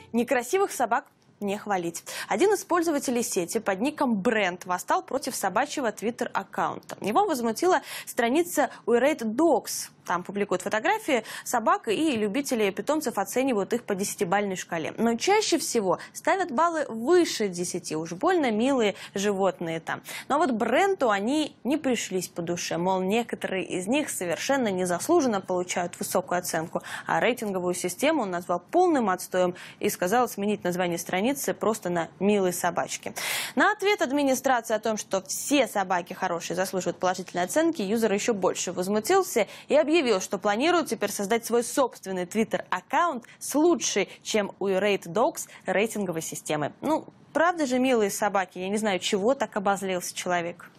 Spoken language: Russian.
Некрасивых собак не хвалить. Один из пользователей сети под ником Бренд восстал против собачьего твиттер-аккаунта. Его возмутила страница We Rate Dogs. Там публикуют фотографии собак, и любители питомцев оценивают их по 10-бальной шкале. Но чаще всего ставят баллы выше 10. Уж больно милые животные там. Но вот Бренду они не пришлись по душе. Мол, некоторые из них совершенно незаслуженно получают высокую оценку. А рейтинговую систему он назвал полным отстоем и сказал сменить название страницы просто на «милые собачки». На ответ администрации о том, что все собаки хорошие заслуживают положительной оценки, юзер еще больше возмутился и объявил, что планирует теперь создать свой собственный твиттер-аккаунт с лучшей, чем у Rate Dogs, рейтинговой системы. Ну, правда же, милые собаки, я не знаю, чего так обозлился человек.